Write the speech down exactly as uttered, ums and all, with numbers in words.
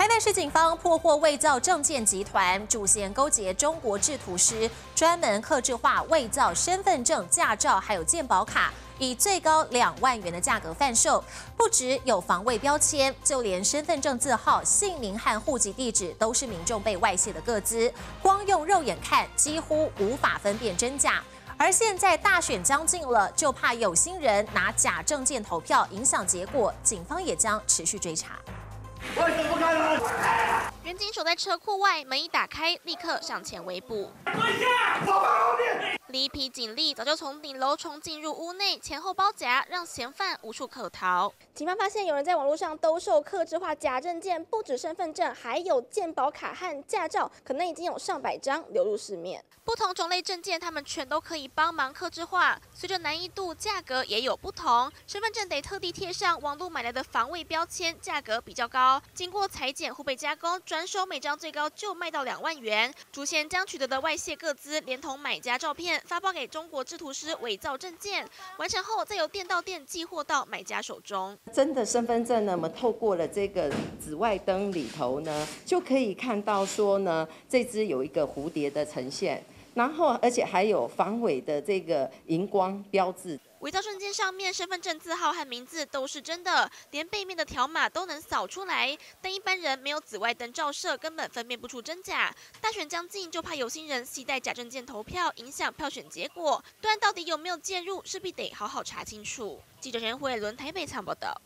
台南市警方破获伪造证件集团，主嫌勾结中国制图师，专门客制化伪造身份证、驾照还有健保卡，以最高两万元的价格贩售。不只有防伪标签，就连身份证字号、姓名和户籍地址都是民众被外泄的个资，光用肉眼看几乎无法分辨真假。 而现在大选将近了，就怕有心人拿假证件投票影响结果，警方也将持续追查。 为什么不开门？ 远警守在车库外，门一打开，立刻上前围捕。 蹲下！我放后面。 一批警力早就从顶楼冲进入屋内，前后包夹，让嫌犯无处可逃。 警方发现有人在网络上兜售客制化假证件，不止身份证，还有健保卡和驾照，可能已经有上百张流入市面。 不同种类证件，他们全都可以帮忙客制化，随着难易度、价格也有不同。身份证得特地贴上网络买来的防伪标签，价格比较高。经过裁剪、互被加工，转手每张最高就卖到两万元。主嫌将取得的外泄个资，连同买家照片发包给中国制图师伪造证件，完成后再由店到店寄货到买家手中。 真的身份证呢，我们透过了这个紫外灯里头呢，就可以看到说呢，这只有一个蝴蝶的呈现。 然后，而且还有防伪的这个荧光标志。 伪造证件上面身份证字号和名字都是真的，连背面的条码都能扫出来。但一般人没有紫外灯照射，根本分辨不出真假。大选将近，就怕有心人携带假证件投票，影响票选结果。对岸到底有没有介入，势必得好好查清楚。记者陈慧伦台北采访报道。